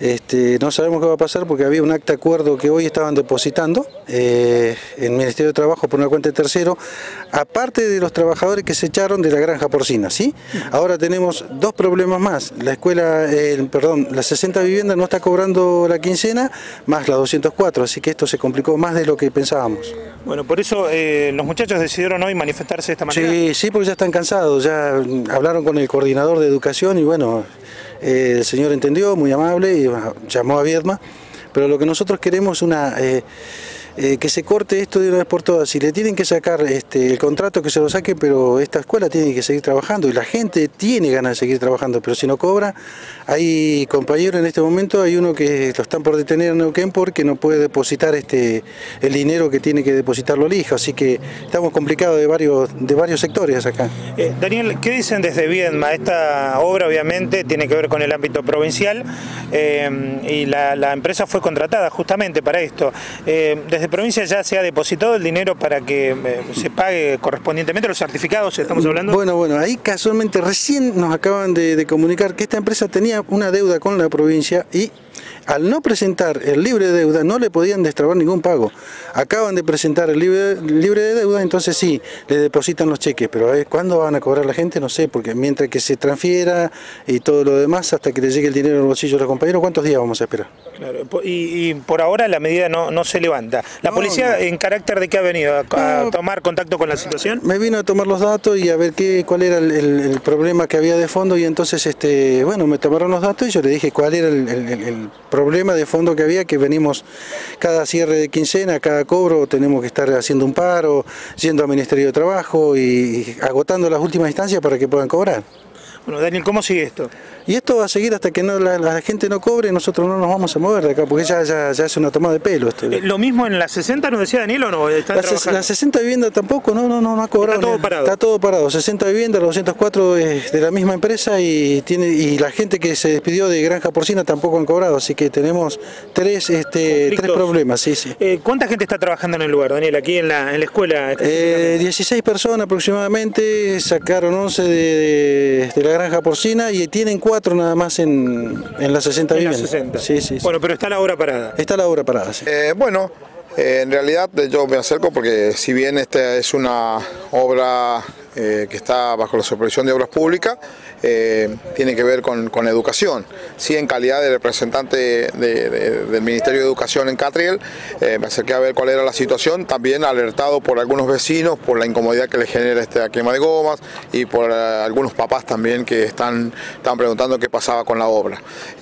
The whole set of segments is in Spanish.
No sabemos qué va a pasar porque había un acta de acuerdo que hoy estaban depositando en el Ministerio de Trabajo por una cuenta de tercero, aparte de los trabajadores que se echaron de la granja porcina, ¿sí? Ahora tenemos dos problemas más. La escuela, las 60 viviendas no está cobrando la quincena, más las 204, así que esto se complicó más de lo que pensábamos. Bueno, por eso los muchachos decidieron hoy manifestarse de esta manera. Sí, porque ya están cansados, ya hablaron con el coordinador de educación y bueno, el señor entendió, muy amable, y llamó a Viedma, pero lo que nosotros queremos es que se corte esto de una vez por todas. Si le tienen que sacar el contrato, que se lo saque, pero esta escuela tiene que seguir trabajando y la gente tiene ganas de seguir trabajando, pero si no cobra, hay compañeros en este momento, hay uno que lo están por detener en Neuquén porque no puede depositar el dinero que tiene que depositarlo al hijo, así que estamos complicados de varios sectores acá. Daniel, ¿qué dicen desde Viedma? Esta obra obviamente tiene que ver con el ámbito provincial y la empresa fue contratada justamente para esto. Desde provincia ya se ha depositado el dinero para que se pague correspondientemente los certificados, ¿estamos hablando? Bueno, ahí casualmente recién nos acaban de comunicar que esta empresa tenía una deuda con la provincia y al no presentar el libre de deuda no le podían destrabar ningún pago. Acaban de presentar el libre de deuda, entonces sí, le depositan los cheques, pero a ver, ¿cuándo van a cobrar la gente? No sé, porque mientras que se transfiera y todo lo demás, hasta que le llegue el dinero al bolsillo de los compañeros, ¿cuántos días vamos a esperar? Claro, y por ahora la medida no se levanta. ¿La policía en carácter de qué ha venido? ¿A tomar contacto con la situación? Me vino a tomar los datos y a ver cuál era el problema que había de fondo y entonces, bueno, me tomaron los datos y yo le dije cuál era el problema de fondo que había, que venimos cada cierre de quincena, cada cobro, tenemos que estar haciendo un paro, yendo al Ministerio de Trabajo y agotando las últimas instancias para que puedan cobrar. Bueno, Daniel, ¿cómo sigue esto? Y esto va a seguir hasta que la gente no cobre, nosotros no nos vamos a mover de acá, porque ya es una toma de pelo. ¿Lo mismo en la 60 nos decía Daniel o no? La 60 viviendas tampoco, no ha cobrado. Está todo parado. Está todo parado, 60 viviendas, los 204 es de la misma empresa y la gente que se despidió de granja porcina tampoco han cobrado, así que tenemos tres problemas. Sí. ¿Cuánta gente está trabajando en el lugar, Daniel, aquí en la escuela? 16 personas aproximadamente, sacaron 11 de la granja porcina y tienen 4 nada más en las 60 viviendas. En las 60. Sí. Bueno, pero está la obra parada. Está la obra parada, sí. En realidad yo me acerco porque si bien esta es una obra que está bajo la supervisión de obras públicas, tiene que ver con educación. Sí, en calidad de representante del Ministerio de Educación en Catriel, me acerqué a ver cuál era la situación, también alertado por algunos vecinos por la incomodidad que les genera esta quema de gomas y por algunos papás también que están preguntando qué pasaba con la obra.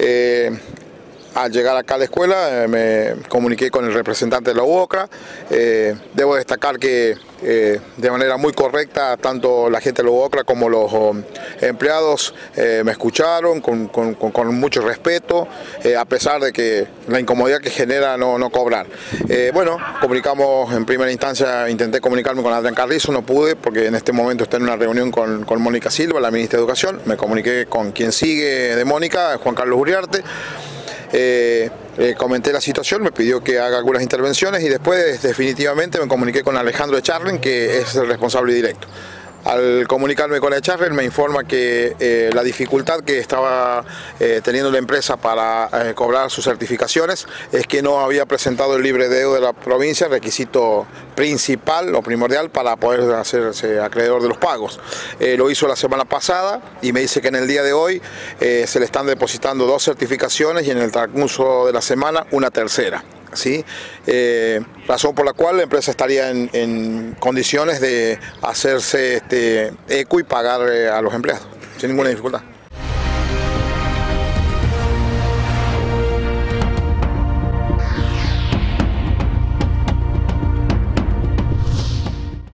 Al llegar acá a la escuela me comuniqué con el representante de la UOCRA. Debo destacar que de manera muy correcta tanto la gente de la UOCRA como los empleados me escucharon con mucho respeto, a pesar de que la incomodidad que genera no cobrar. Comunicamos en primera instancia, intenté comunicarme con Adrián Carrizo, no pude porque en este momento está en una reunión con Mónica Silva, la ministra de Educación. Me comuniqué con quien sigue de Mónica, Juan Carlos Uriarte. Comenté la situación, me pidió que haga algunas intervenciones y después definitivamente me comuniqué con Alejandro Echarren, que es el responsable directo. Al comunicarme con Echarren me informa que la dificultad que estaba teniendo la empresa para cobrar sus certificaciones es que no había presentado el libre de deuda de la provincia, requisito principal o primordial para poder hacerse acreedor de los pagos. Lo hizo la semana pasada y me dice que en el día de hoy se le están depositando 2 certificaciones y en el transcurso de la semana una tercera. ¿Sí? Razón por la cual la empresa estaría en condiciones de hacerse eco y pagar a los empleados sin ninguna dificultad.